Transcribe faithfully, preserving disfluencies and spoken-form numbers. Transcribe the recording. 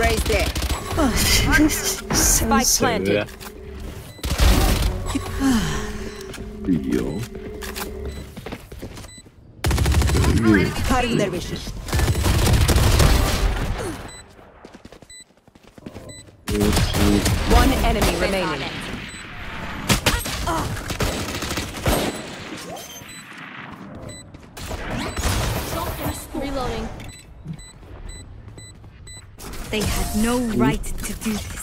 Raise there. Spike planted. Dio. Cutting their vision. One enemy remaining. Reloading. They had no right to do this.